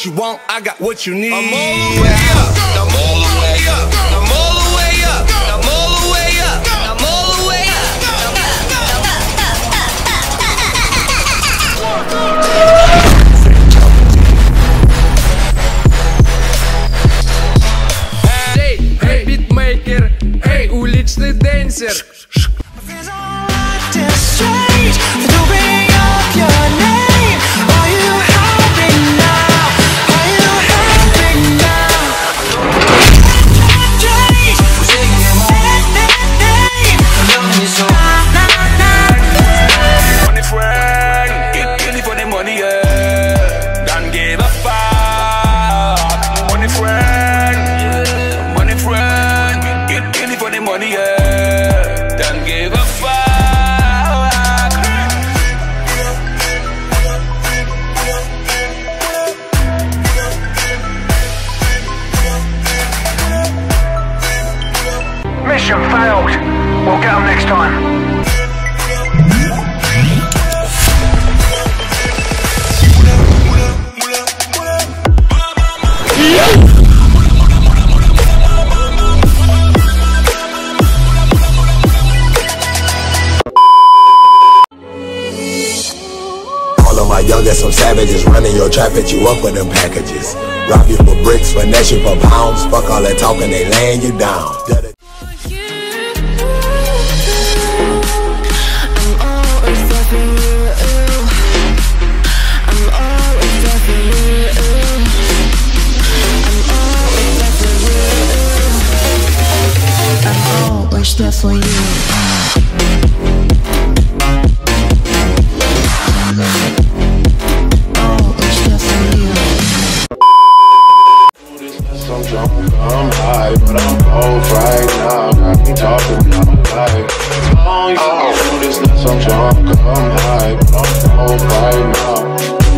what you want, I got what you need. I'm all the way up, I'm all the way up, I'm all the way up, I'm all the way up, I'm all the way up. Эй, битмейкер, эй, уличный денсер. Mission failed. We'll get them next time. All of my youngest, some savages running your trap, hit you up with them packages. Rob you for bricks, finesse you for pounds. Fuck all that talking, they laying you down. There for you. I'm drunk, I'm high, but I'm cold right now. Got me talking about life. Long you do this, I'm drunk, I'm high, but I'm cold right now.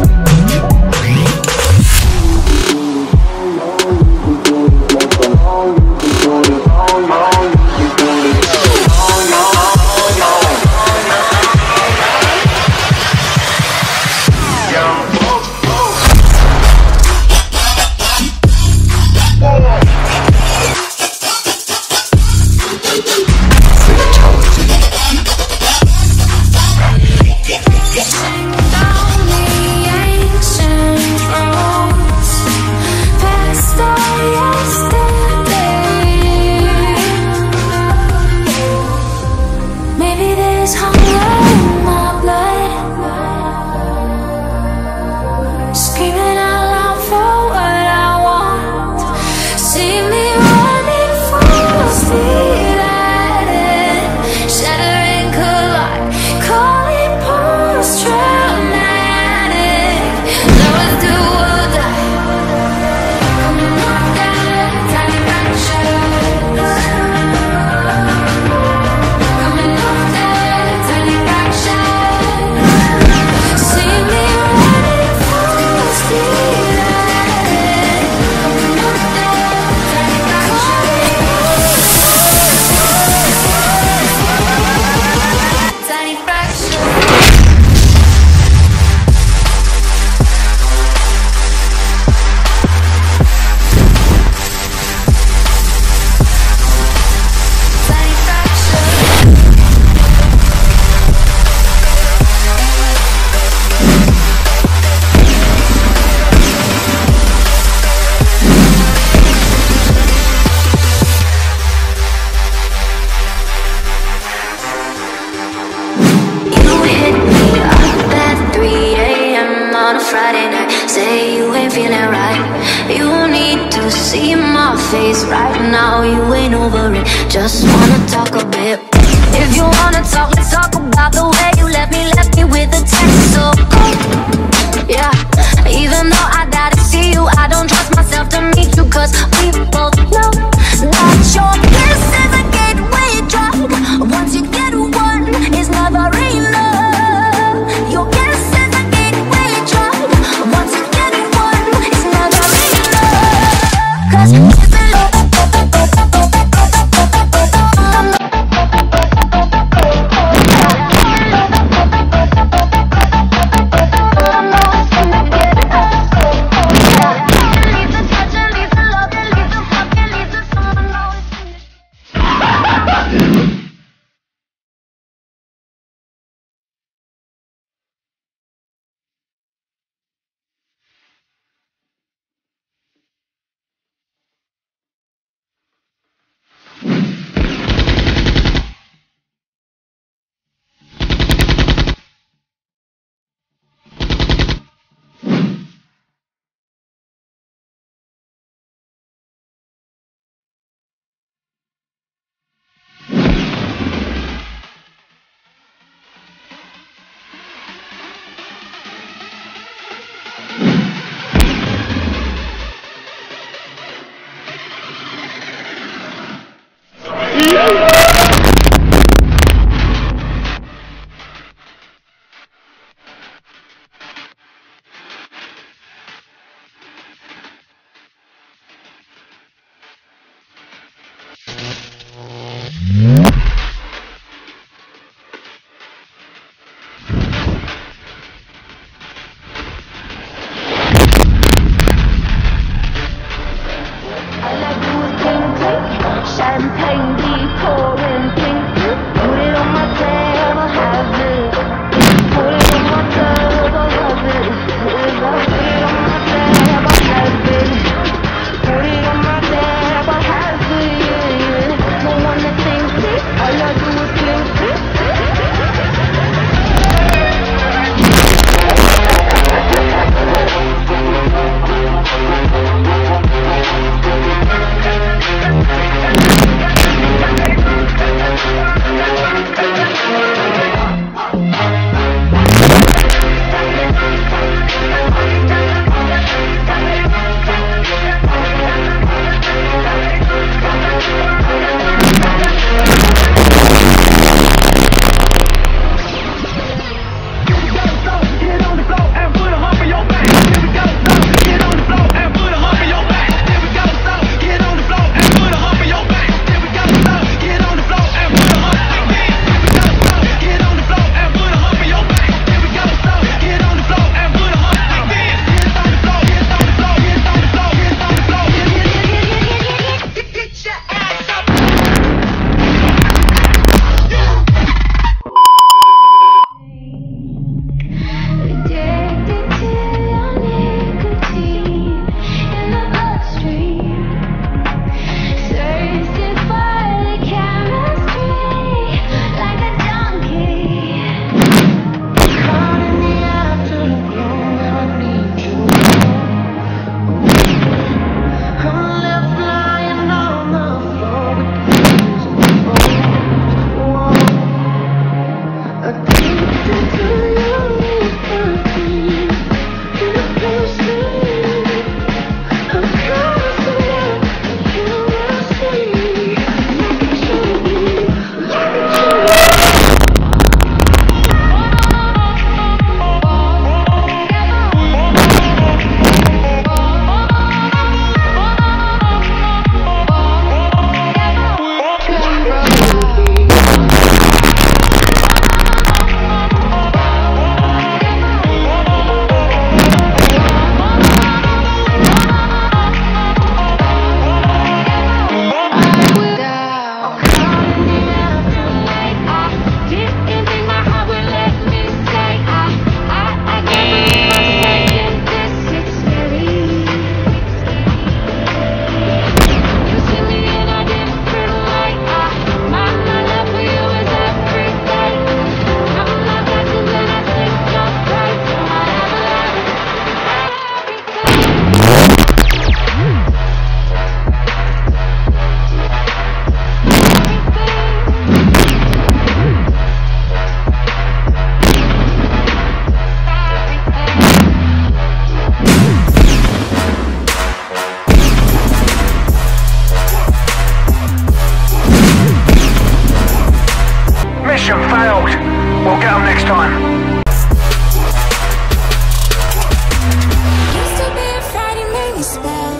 Friday night, say you ain't feeling right. You need to see my face right now. You ain't over it, just wanna talk a bit. If you wanna talk, let's talk about the way you left me with a text. So yeah, even though I gotta see you, I don't trust myself to meet you, cause we both know that your kiss is a gateway drug. Once you get one, it's never enough. Your kiss is a gateway drug. Once you get one, it's never enough. Cause it's been yeah. Mission failed. We'll get them next time. Used to be a Friday made me spell.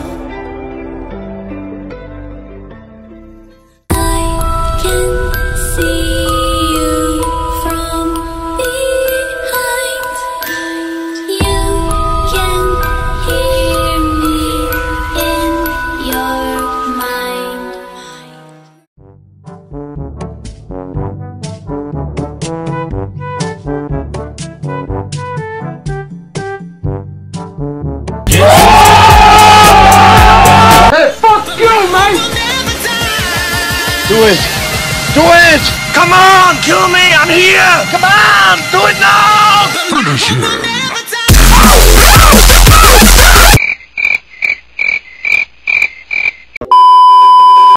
I can see you from behind. You can hear me in your mind. Do it! Do it! Come on! Kill me! I'm here! Come on! Do it now! Finish him.